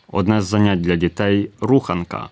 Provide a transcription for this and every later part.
Одне з занять для дітей – руханка.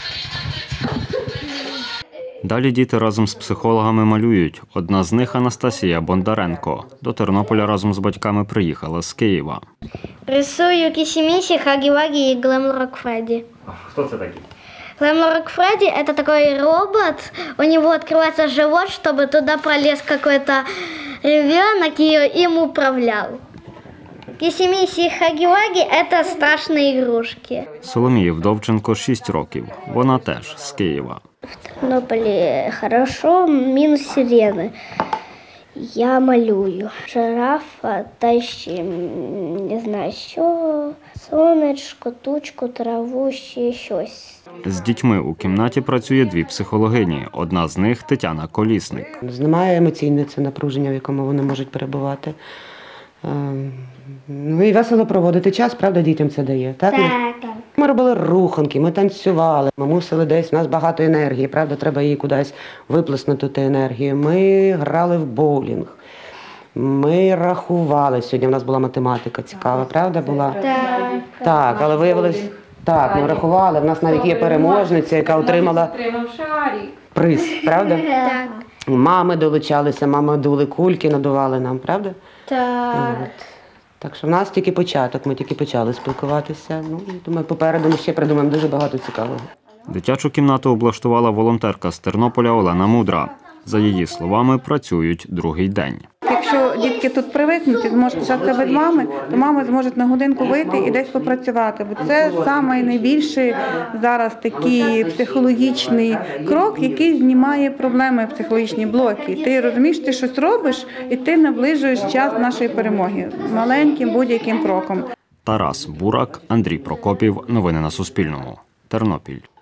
Далі діти разом з психологами малюють. Одна з них – Анастасія Бондаренко. До Тернополя разом з батьками приїхала з Києва. Рисую Кисси-Мисси, Хаги-Ваги и Глэм-Рок Фредди. Хто це такий? Глэм-Рок Фредди – это такой робот, у него открывается живот, чтобы туда пролез какой-то ребенок и им управлял. Кисси-Мисси и Хаги-Ваги – это страшные игрушки. Соломії Вдовченко 6 років. Вона теж з Києва. В Тернополі хорошо, мінус сирени. Я малюю. Жирафа, та ще, не знаю, що, сонечко, тучку, траву, ще щось. З дітьми у кімнаті працює 2 психологині. Одна з них – Тетяна Колісник. Знімає емоційне це напруження, в якому вони можуть перебувати. Ну і весело проводити час, правда, дітям це дає, так? Так. Ми робили руханки, ми танцювали, ми мусили десь, у нас багато енергії, правда, треба її кудись виплеснути, ту енергію. Ми грали в боулінг, ми рахували, сьогодні в нас була математика цікава, правда була? Так, але виявилось, так, ми рахували, в нас навіть є переможниця, яка отримала приз, правда? Так. Мами долучалися, мами дули кульки, надували нам, правда? Так. Так що в нас тільки початок, ми тільки почали спілкуватися. Ну, думаю, попереду ми ще придумаємо дуже багато цікавого. Дитячу кімнату облаштувала волонтерка з Тернополя Олена Мудра. За її словами, працюють другий день. Якщо дітки тут привикнуть і зможуть лишатися без мами, то мами зможуть на годинку вийти і десь попрацювати. Бо це найбільший зараз такий психологічний крок, який знімає проблеми, психологічні блоки. Ти розумієш, ти щось робиш і ти наближуєш час нашої перемоги маленьким будь-яким кроком. Тарас Бурак, Андрій Прокопів. Новини на Суспільному. Тернопіль.